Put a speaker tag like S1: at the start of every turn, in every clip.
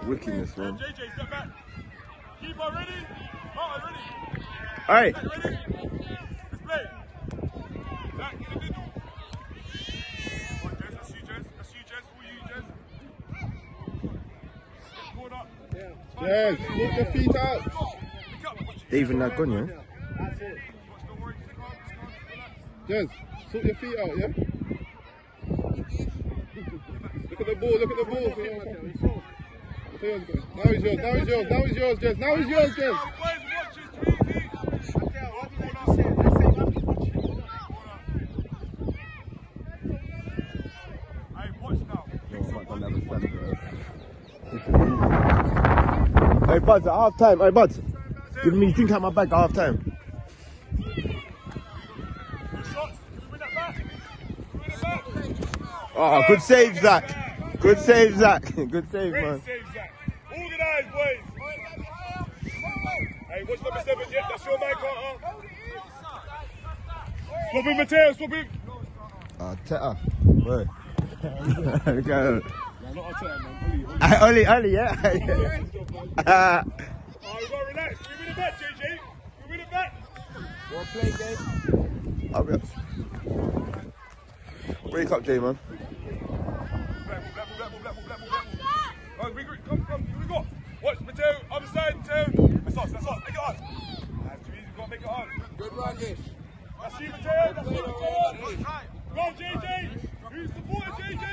S1: Wickedness, man.
S2: JJ, step back. Keeper ready? Martin ready?
S1: Hey.
S2: Ready? Let's play. Back in the middle. Come on, Jez. That's you, Jez. That's you, Jez. All you, Jez. Pull up.
S3: Jez, put your feet out.
S1: Even that gun, yeah?
S3: That's it. Jez, sort your feet out, yeah? Look at the ball, look at the ball. Now he's yours, now he's yours, now he's yours, Jez. Now he's yours, Jez.
S1: Hey, Buds, at half time. Hey, Buds, give me a drink out my bag at half time. Oh, good save, Zach. Good save, Zach. Good save, man.
S2: Organise, boys. Hey, what's number 7? Yeah, that's your man, Carter. Swap in, Mateo, swap in.
S1: Teta. Where? Go.
S2: Not Arteta, man.
S1: Oli, yeah.
S2: Oh, you gotta relax. Give me the back, JJ. Give me the back.
S1: Well played, Jay. I'll be up. Wake up, Jay, man.
S2: Black ball. Come, here we go. Watch, Mateo, other side, Mateo. That's us, make it us. That's too easy, we've got to make it us.
S4: Good ruggish.
S2: That's you, Mateo, that's you, Mateo. Go, JJ. Who's supporting JJ?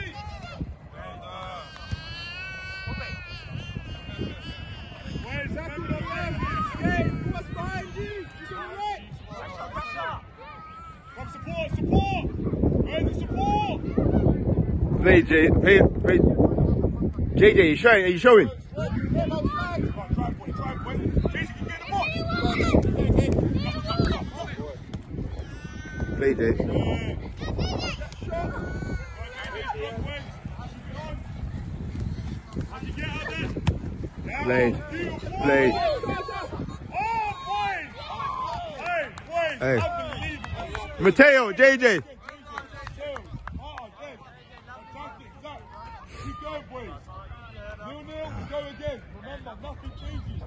S2: Where's that?
S4: Hey, what's behind you? He's on the right.
S2: Come support. Where's the support?
S1: Play, Jay. Play. JJ, are you showing?
S2: Try, boy. JJ can get the box.
S1: Play, Jay. Play. Hey. Mateo, JJ.
S2: Keep going, boys. 0-0, we go again. Remember, nothing changes.